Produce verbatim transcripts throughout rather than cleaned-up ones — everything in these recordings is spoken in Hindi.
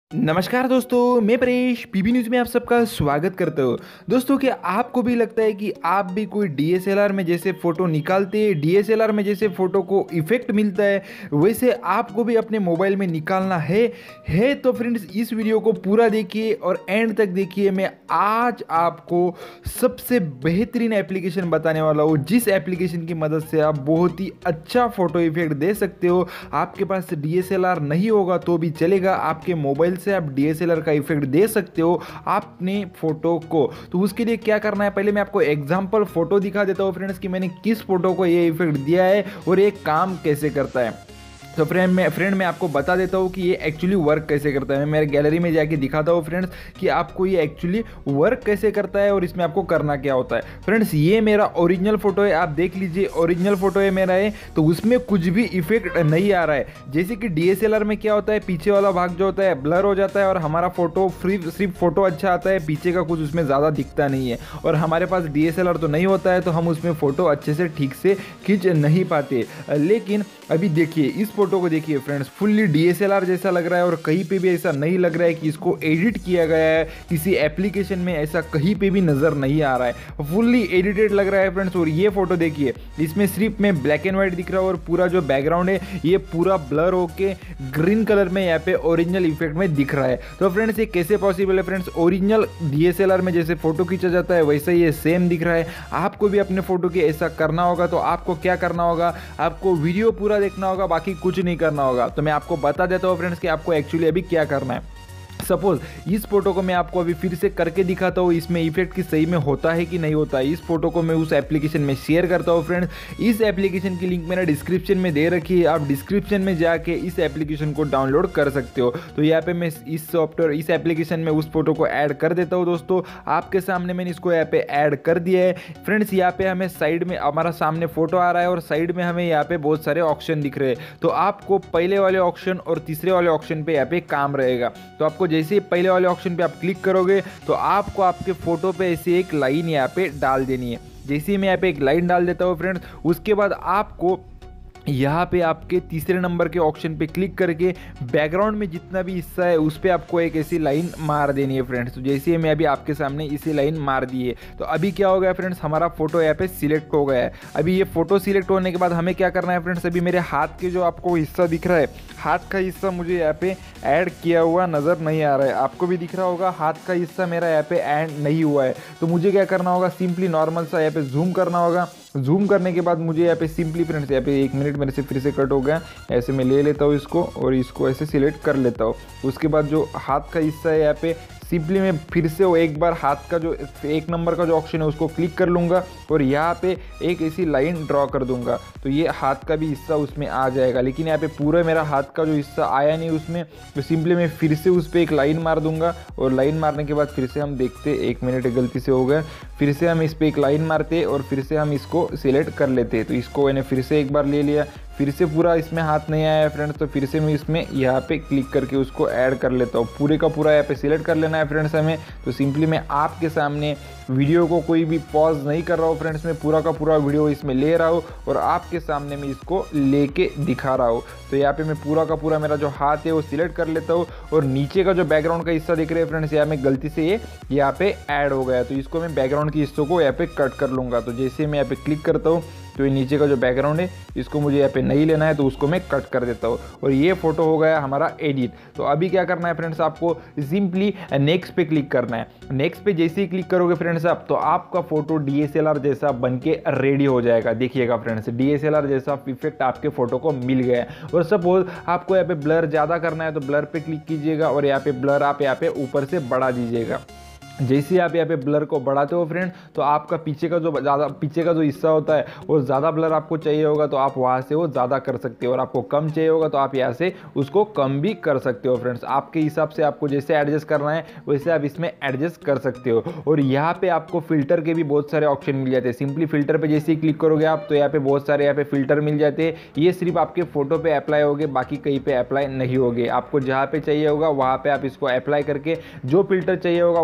नमस्कार दोस्तों, मैं परेश पीबी न्यूज़ में आप सबका स्वागत करता हूँ। दोस्तों, क्या आपको भी लगता है कि आप भी कोई डीएसएलआर में जैसे फ़ोटो निकालते हैं, डीएसएलआर में जैसे फ़ोटो को इफ़ेक्ट मिलता है वैसे आपको भी अपने मोबाइल में निकालना है है तो फ्रेंड्स इस वीडियो को पूरा देखिए और एंड तक देखिए। मैं आज आपको सबसे बेहतरीन एप्लीकेशन बताने वाला हूँ जिस एप्लीकेशन की मदद से आप बहुत ही अच्छा फ़ोटो इफेक्ट दे सकते हो। आपके पास डीएसएलआर नहीं होगा तो भी चलेगा, आपके मोबाइल से आप डीएसएलआर का इफेक्ट दे सकते हो अपने फोटो को। तो उसके लिए क्या करना है, पहले मैं आपको एग्जांपल फोटो दिखा देता हूँ फ्रेंड्स कि मैंने किस फोटो को ये इफेक्ट दिया है और ये काम कैसे करता है। तो फ्रेंड मैं फ्रेंड मैं आपको बता देता हूँ कि ये एक्चुअली वर्क कैसे करता है। मैं मेरे गैलरी में जाके दिखाता हूँ फ्रेंड्स कि आपको ये एक्चुअली वर्क कैसे करता है और इसमें आपको करना क्या होता है। फ्रेंड्स, ये मेरा ओरिजिनल फोटो है, आप देख लीजिए ओरिजिनल फोटो है मेरा है, तो उसमें कुछ भी इफेक्ट नहीं आ रहा है। जैसे कि डीएसएलआर में क्या होता है, पीछे वाला भाग जो होता है ब्लर हो जाता है और हमारा फोटो फ्री सिर्फ फोटो अच्छा आता है, पीछे का कुछ उसमें ज़्यादा दिखता नहीं है। और हमारे पास डीएसएलआर तो नहीं होता है तो हम उसमें फ़ोटो अच्छे से ठीक से खींच नहीं पाते। लेकिन अभी देखिए, इस फोटो को देखिए फ्रेंड्स, फुल्ली डीएसएलआर जैसा लग रहा है और कहीं पे भी ऐसा नहीं लग रहा है कि इसको एडिट किया गया है किसी एप्लीकेशन में, ऐसा कहीं पे भी नज़र नहीं आ रहा है, फुल्ली एडिटेड लग रहा है फ्रेंड्स। और ये फोटो देखिए, इसमें सिर्फ में ब्लैक एंड व्हाइट दिख रहा है और पूरा जो बैकग्राउंड है ये पूरा ब्लर होके ग्रीन कलर में यहाँ पे ओरिजिनल इफेक्ट में दिख रहा है। तो फ्रेंड्स, ये कैसे पॉसिबल है फ्रेंड्स, ओरिजिनल डीएसएलआर में जैसे फोटो खींचा जाता है वैसे ये सेम दिख रहा है। आपको भी अपने फोटो के ऐसा करना होगा तो आपको क्या करना होगा, आपको वीडियो पूरा देखना होगा, बाकी कुछ नहीं करना होगा। तो मैं आपको बता देता हूँ फ्रेंड्स कि आपको एक्चुअली अभी क्या करना है। सपोज इस फोटो को मैं आपको अभी फिर से करके दिखाता हूँ, इसमें इफेक्ट की सही में होता है कि नहीं होता है। इस फोटो को मैं उस एप्लीकेशन में शेयर करता हूँ फ्रेंड्स। इस एप्लीकेशन की लिंक मैंने डिस्क्रिप्शन में दे रखी है, आप डिस्क्रिप्शन में जाके इस एप्लीकेशन को डाउनलोड कर सकते हो। तो यहाँ पे मैं इस सॉफ्टवेयर इस एप्लीकेशन में उस फोटो को ऐड कर देता हूँ। दोस्तों, आपके सामने मैंने इसको यहाँ पे ऐड कर दिया है फ्रेंड्स। यहाँ पे हमें साइड में हमारा सामने फोटो आ रहा है और साइड में हमें यहाँ पे बहुत सारे ऑप्शन दिख रहे हैं। तो आपको पहले वाले ऑप्शन और तीसरे वाले ऑप्शन पे यहाँ पे काम रहेगा। तो आपको जैसे ही पहले वाले ऑप्शन पे आप क्लिक करोगे तो आपको आपके फोटो पे ऐसे एक लाइन यहाँ पे डाल देनी है। जैसे ही मैं यहाँ पे एक लाइन डाल देता हूँ फ्रेंड्स, उसके बाद आपको यहाँ पे आपके तीसरे नंबर के ऑप्शन पे क्लिक करके बैकग्राउंड में जितना भी हिस्सा है उस पर आपको एक ऐसी लाइन मार देनी है फ्रेंड्स। तो जैसे ही मैं अभी आपके सामने इसी लाइन मार दी है तो अभी क्या हो गया फ्रेंड्स, हमारा फोटो यहाँ पे सिलेक्ट हो गया है। अभी ये फोटो सिलेक्ट होने के बाद हमें क्या करना है फ्रेंड्स, अभी मेरे हाथ के जो आपको हिस्सा दिख रहा है, हाथ का हिस्सा मुझे यहाँ पे ऐड किया हुआ नज़र नहीं आ रहा है। आपको भी दिख रहा होगा हाथ का हिस्सा मेरा यहाँ पे ऐड नहीं हुआ है। तो मुझे क्या करना होगा, सिंपली नॉर्मल सा यहाँ पे जूम करना होगा। जूम करने के बाद मुझे यहाँ पे सिंपली फ्रेंड्स, यहाँ पे एक मिनट मेरे से फिर से कट हो गया, ऐसे मैं ले लेता हूँ इसको और इसको ऐसे सिलेक्ट कर लेता हूँ। उसके बाद जो हाथ का हिस्सा है यहाँ पे सिंपली मैं फिर से वो एक बार हाथ का जो एक नंबर का जो ऑप्शन है उसको क्लिक कर लूँगा और यहाँ पे एक ऐसी लाइन ड्रॉ कर दूंगा। तो ये हाथ का भी हिस्सा उसमें आ जाएगा, लेकिन यहाँ पे पूरा मेरा हाथ का जो हिस्सा आया नहीं उसमें, तो सिंपली मैं फिर से उस पर एक लाइन मार दूंगा। और लाइन मारने के बाद फिर से हम देखते, एक मिनट गलती से हो गया, फिर से हम इस पर एक लाइन मारते और फिर से हम इसको सिलेक्ट कर लेते। तो इसको मैंने फिर से एक बार ले लिया, फिर से पूरा इसमें हाथ नहीं आया फ्रेंड्स, तो फिर से मैं इसमें यहाँ पे क्लिक करके उसको ऐड कर लेता हूँ। पूरे का पूरा यहाँ पे सिलेक्ट कर लेना है फ्रेंड्स हमें। तो सिंपली मैं आपके सामने वीडियो को कोई भी पॉज नहीं कर रहा हूँ फ्रेंड्स, मैं पूरा का पूरा वीडियो इसमें ले रहा हूँ और आपके सामने मैं इसको लेके दिखा रहा हूँ। तो यहाँ पे मैं पूरा का पूरा मेरा जो हाथ है वो सिलेक्ट कर लेता हूँ और नीचे का जो बैकग्राउंड का हिस्सा दिख रहा है फ्रेंड्स, यहाँ में गलती से ये यहाँ पे ऐड हो गया, तो इसको मैं बैकग्राउंड के हिस्सों को यहाँ पे कट कर लूँगा। तो जैसे मैं यहाँ पे क्लिक करता हूँ तो ये नीचे का जो बैकग्राउंड है इसको मुझे यहाँ पे नहीं लेना है, तो उसको मैं कट कर देता हूँ और ये फोटो हो गया हमारा एडिट। तो अभी क्या करना है फ्रेंड्स, आपको सिंपली नेक्स्ट पे क्लिक करना है। नेक्स्ट पे जैसे ही क्लिक करोगे फ्रेंड्स आप, तो आपका फोटो डीएसएलआर जैसा बन के रेडी हो जाएगा। देखिएगा फ्रेंड्स, डीएसएलआर जैसा इफेक्ट आपके फोटो को मिल गया है। और सपोज आपको यहाँ पे ब्लर ज़्यादा करना है तो ब्लर पे क्लिक कीजिएगा और यहाँ पे ब्लर आप यहाँ पे ऊपर से बढ़ा दीजिएगा। जैसे ही आप यहाँ पे ब्लर को बढ़ाते हो फ्रेंड, तो आपका पीछे का जो ज़्यादा पीछे का जो हिस्सा होता है वो ज़्यादा ब्लर आपको चाहिए होगा तो आप वहाँ से वो ज़्यादा कर सकते हो, और आपको कम चाहिए होगा तो आप यहाँ से उसको कम भी कर सकते हो फ्रेंड्स। आपके हिसाब से आपको जैसे एडजस्ट करना है वैसे आप इसमें एडजस्ट कर सकते हो। और यहाँ पे आपको फिल्टर के भी बहुत सारे ऑप्शन मिल जाते हैं। सिंपली फिल्टर पे जैसे ही क्लिक करोगे आप, तो यहाँ पे बहुत सारे यहाँ पे फिल्टर मिल जाते हैं। ये सिर्फ आपके फोटो पे अप्लाई होगे, बाकी कहीं पे अप्लाई नहीं होगे। आपको जहाँ पे चाहिए होगा वहाँ पे आप इसको अप्लाई करके जो फिल्टर चाहिए होगा उस फिल्टर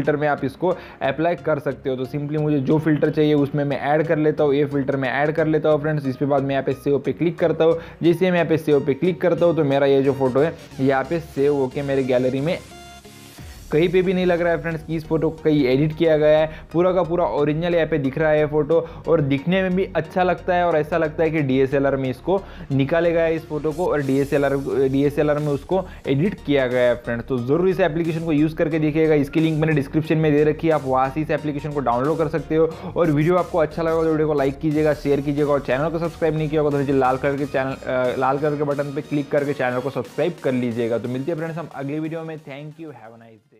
फिल्टर में आप इसको अप्लाई कर सकते हो। तो सिंपली मुझे जो फिल्टर चाहिए उसमें मैं ऐड कर लेता हूँ, ये फिल्टर मैं ऐड कर लेता हूँ फ्रेंड्स। इसके बाद मैं यहाँ पे सेव पे क्लिक करता हूँ। जैसे मैं यहाँ पे सेव पे क्लिक करता हूँ तो मेरा ये जो फोटो है यहाँ पे सेव होके मेरे गैलरी में कहीं पे भी नहीं लग रहा है फ्रेंड्स कि इस फोटो को कहीं एडिट किया गया है। पूरा का पूरा ओरिजिनल यहाँ पे दिख रहा है फोटो, और दिखने में भी अच्छा लगता है और ऐसा लगता है कि डीएसएलआर में इसको निकाले गया है इस फोटो को, और डीएसएलआर डीएसएलआर में उसको एडिट किया गया है फ्रेंड्स। तो जरूर इस एप्लीकेशन को यूज़ करके देखिएगा। इसकी लिंक मैंने डिस्क्रिप्शन में दे रखी है, आप वहाँ से इस एप्लीकेशन को डाउनलोड कर सकते हो। और वीडियो आपको अच्छा लगा तो वीडियो को लाइक कीजिएगा, शेयर कीजिएगा, और चैनल को सब्सक्राइब नहीं किया होगा तो नीचे लाल कलर के चैनल लाल कलर के बटन पर क्लिक करके चैनल को सब्सक्राइब कर लीजिएगा। तो मिलते हैं फ्रेंड्स हम अगली वीडियो में। Thank you, have a nice day.